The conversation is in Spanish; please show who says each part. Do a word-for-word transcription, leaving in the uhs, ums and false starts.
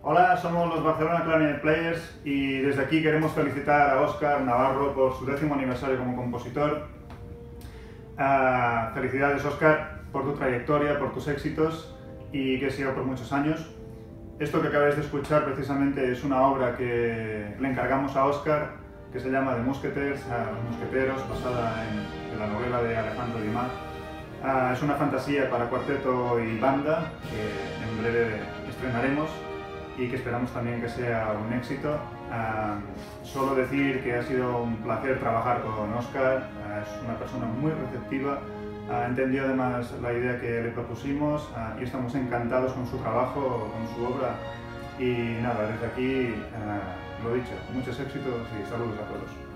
Speaker 1: Hola, somos los Barcelona Clarinet Players y desde aquí queremos felicitar a Óscar Navarro por su décimo aniversario como compositor. Uh, felicidades, Óscar, por tu trayectoria, por tus éxitos y que siga por muchos años. Esto que acabáis de escuchar precisamente es una obra que le encargamos a Óscar, que se llama The Musketeers, uh, Los Mosqueteros, basada en, en la novela de Alejandro Dumas. Uh, es una fantasía para cuarteto y banda que en breve estrenaremos y que esperamos también que sea un éxito. Uh, solo decir que ha sido un placer trabajar con Óscar, uh, es una persona muy receptiva, uh, entendió además la idea que le propusimos uh, y estamos encantados con su trabajo, con su obra y nada, desde aquí, uh, lo dicho, muchos éxitos y saludos a todos.